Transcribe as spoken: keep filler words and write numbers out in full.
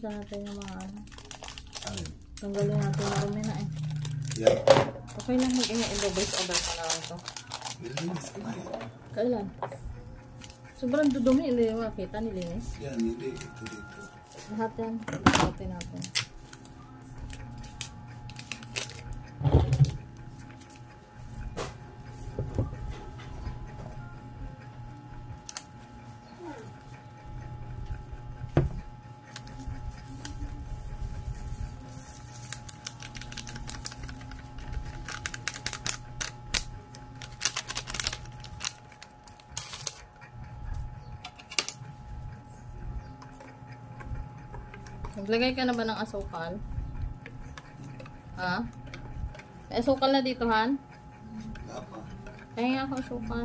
linisan natin yung mga ano. Alin? Tanggalin natin yung rumi na eh. Yan. Okay lang mag-i-voice over pa na lang ito. Nilinis ko na yan. Kailan? Sobrang dudumi, hindi mo makita, nilinis. Yan, hindi. Ito dito. Lahat yan, lahatin natin. Naglagay ka na ba ng asukal? Ha? May asukal na dito, Han? Wala pa. Kaya nga ako asukal.